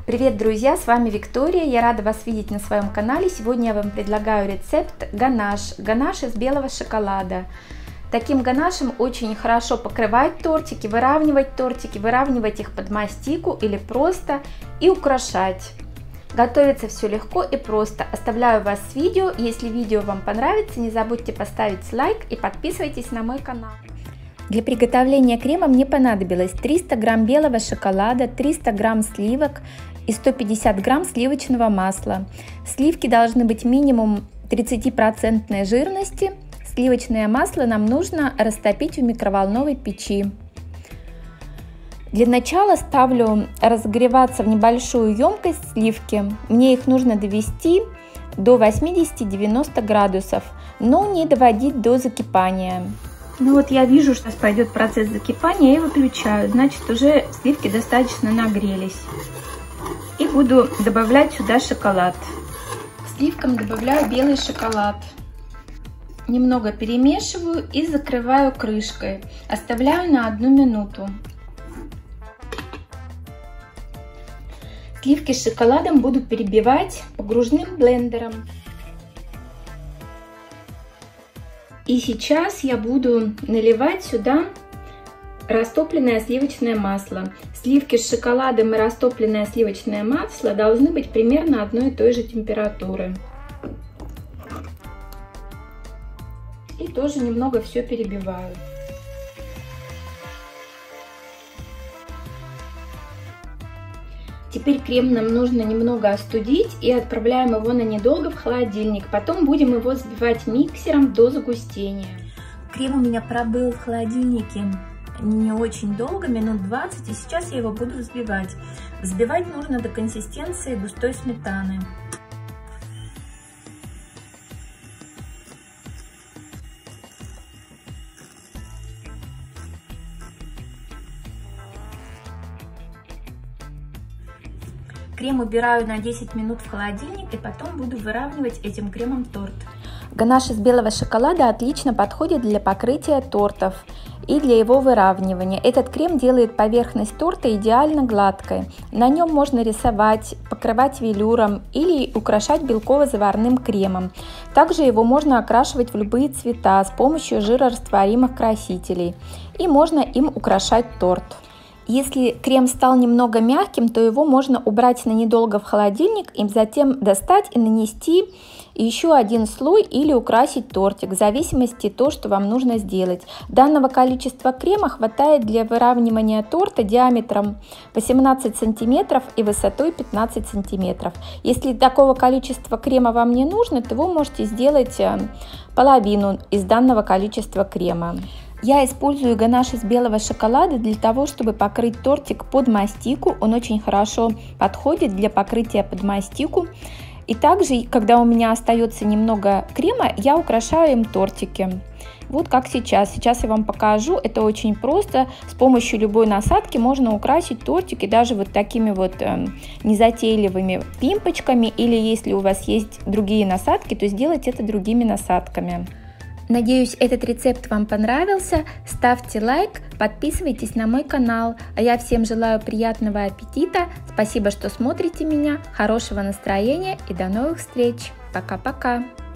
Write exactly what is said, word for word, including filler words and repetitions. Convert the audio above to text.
Привет, друзья! С вами Виктория. Я рада вас видеть на своем канале. Сегодня я вам предлагаю рецепт ганаш. Ганаш из белого шоколада. Таким ганашем очень хорошо покрывать тортики, выравнивать тортики, выравнивать их под мастику или просто и украшать. Готовится все легко и просто. Оставляю вас с видео. Если видео вам понравится, не забудьте поставить лайк и подписывайтесь на мой канал. Для приготовления крема мне понадобилось триста грамм белого шоколада, триста грамм сливок и сто пятьдесят грамм сливочного масла. Сливки должны быть минимум тридцать процентов жирности. Сливочное масло нам нужно растопить в микроволновой печи. Для начала ставлю разогреваться в небольшую емкость сливки. Мне их нужно довести до восьмидесяти-девяноста градусов, но не доводить до закипания. Ну вот я вижу, что пойдет процесс закипания, и выключаю. Значит, уже сливки достаточно нагрелись. И буду добавлять сюда шоколад. К сливкам добавляю белый шоколад. Немного перемешиваю и закрываю крышкой. Оставляю на одну минуту. Сливки с шоколадом буду перебивать погружным блендером. И сейчас я буду наливать сюда растопленное сливочное масло. Сливки с шоколадом и растопленное сливочное масло должны быть примерно одной и той же температуры. И тоже немного все перебиваю. Теперь крем нам нужно немного остудить и отправляем его на недолго в холодильник. Потом будем его взбивать миксером до загустения. Крем у меня пробыл в холодильнике не очень долго, минут двадцать, и сейчас я его буду взбивать. Взбивать нужно до консистенции густой сметаны. Крем убираю на десять минут в холодильник и потом буду выравнивать этим кремом торт. Ганаш из белого шоколада отлично подходит для покрытия тортов и для его выравнивания. Этот крем делает поверхность торта идеально гладкой. На нем можно рисовать, покрывать велюром или украшать белково-заварным кремом. Также его можно окрашивать в любые цвета с помощью жирорастворимых красителей. И можно им украшать торт. Если крем стал немного мягким, то его можно убрать на недолго в холодильник и затем достать и нанести еще один слой или украсить тортик, в зависимости от того, что вам нужно сделать. Данного количества крема хватает для выравнивания торта диаметром восемнадцать сантиметров и высотой пятнадцать сантиметров. Если такого количества крема вам не нужно, то вы можете сделать половину из данного количества крема. Я использую ганаш из белого шоколада для того, чтобы покрыть тортик под мастику. Он очень хорошо подходит для покрытия под мастику. И также, когда у меня остается немного крема, я украшаю им тортики. Вот как сейчас. Сейчас я вам покажу. Это очень просто. С помощью любой насадки можно украсить тортики даже вот такими вот э, незатейливыми пимпочками. Или если у вас есть другие насадки, то сделать это другими насадками. Надеюсь, этот рецепт вам понравился. Ставьте лайк, подписывайтесь на мой канал. А я всем желаю приятного аппетита. Спасибо, что смотрите меня. Хорошего настроения и до новых встреч. Пока-пока.